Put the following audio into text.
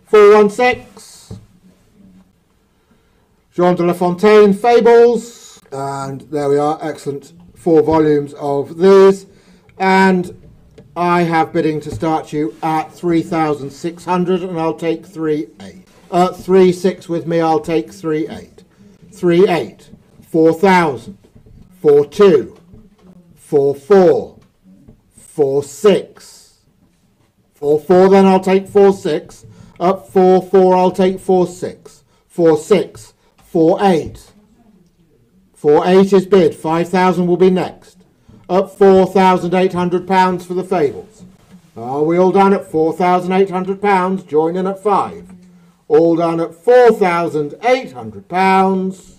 416. Jean de La Fontaine, Fables. And there we are, excellent 4 volumes of these. And I have bidding to start you at 3,600, and I'll take 3.8. 3.6 with me, I'll take 3.8. 3.8. 4,000. 4.2. 4.4. 4.6. 4.4, then I'll take 4.6. Up 4.4, I'll take 4.6. 4.6. 4.8. 4.8 is bid. 5,000 will be next. Up £4,800 for the Fables. Are we all done at £4,800? Join in at 5. All done at £4,800.